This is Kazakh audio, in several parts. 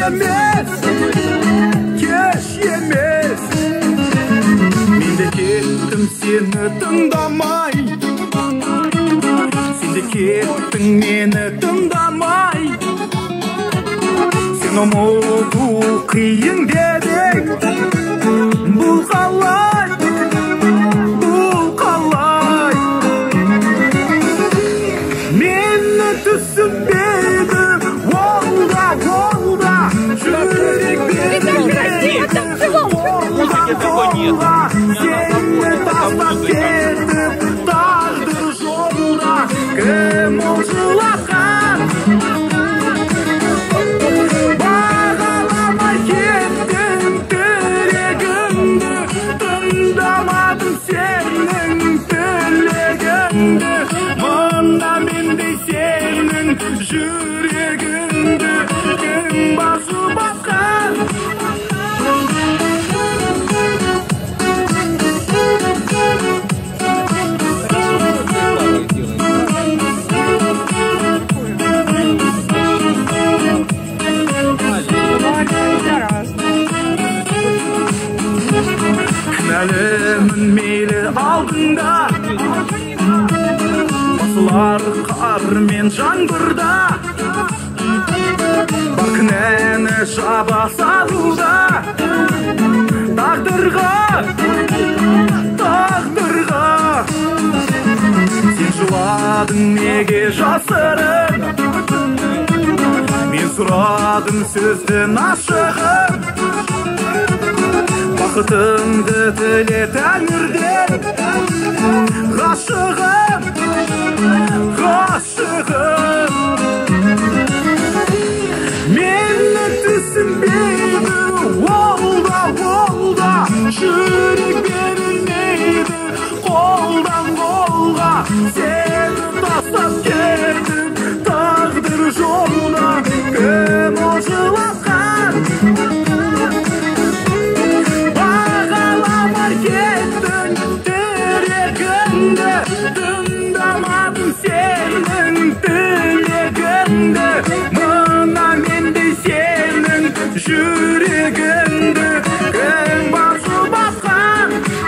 емес, кеш емес. Мен де кеттім сені тыңдамай, сен де кеттің мені тыңдамай. Сен ұмыту қиын дедің, бұл қалай, бұл қалай. Мені түсінбейді, ол да жүрек бермейді. Қолға сені тастап кетіп, тағдыр жолда кім ол жылатқан? Бағаламай кеттің тілегімді, тыңдамадым сенің тілегімді. Мында мендей сенің жүрегіңді кім басып басқан? Кінәлімін мейлі алдыңда, басылар қар мен жаңбырда. Бар кінәні жаба салуда, тағдырға. Сен жыладың неге жасырын, мен сұрадым сөздің ашығын. Бақытыңды тіле тәңірден, ғашығым, ғашығым. Мені түсінбейді, ол да жүрек бермейді. Қолдан қолға сені тастап кетіп, тағдыр жолда кім ол жылатқан? Бағаламай кеттің тілегімді, тыңдамадым сенің тілегіңді. Мына мендей сенің жүрегіңді кім басып басқан?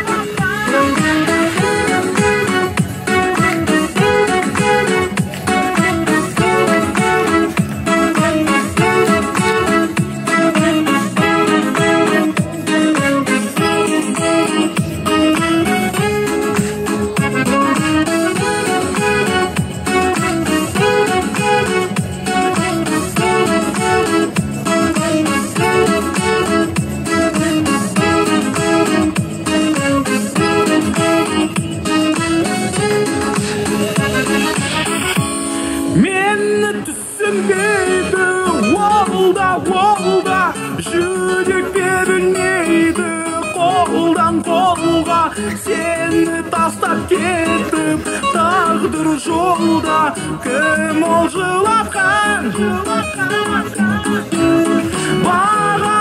Мені түсінбейді, ол да жүрек бермейді. Қолдан қолға сені тастап кетіп, тағдыр жолда кім ол жылатқан?